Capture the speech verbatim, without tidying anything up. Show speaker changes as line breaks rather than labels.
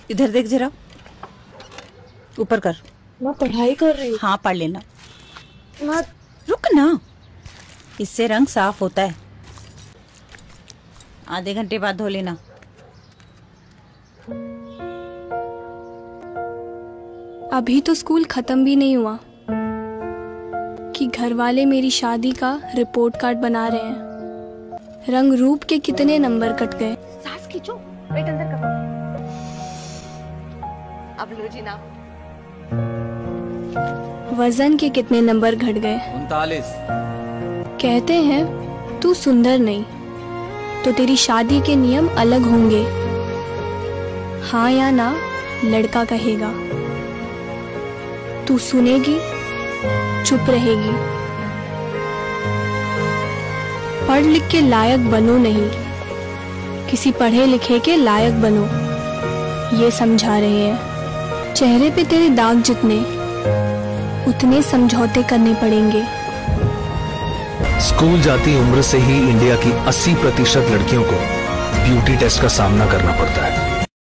इधर देख जरा, ऊपर कर।
मैं पढ़ाई कर रही हूँ।
हाँ पढ़ लेना।
मैं...
रुक ना, इससे रंग साफ होता है। आधे घंटे बाद धो लेना।
अभी तो स्कूल खत्म भी नहीं हुआ कि घर वाले मेरी शादी का रिपोर्ट कार्ड बना रहे हैं। रंग रूप के कितने नंबर कट गए।
सांस खींचो, पेट अंदर करो। अब लो जी नाम।
वजन के कितने नंबर घट गए।
उनतालीस।
कहते हैं तू सुंदर नहीं तो तेरी शादी के नियम अलग होंगे। हाँ या ना लड़का कहेगा। तू सुनेगी, चुप रहेगी। पढ़ लिख के लायक बनो नहीं, किसी पढ़े लिखे के लायक बनो, ये समझा रहे हैं। चेहरे पे तेरे दाग जितने उतने समझौते करने पड़ेंगे।
स्कूल जाती उम्र से ही इंडिया की अस्सी प्रतिशत लड़कियों को ब्यूटी टेस्ट का सामना करना पड़ता है।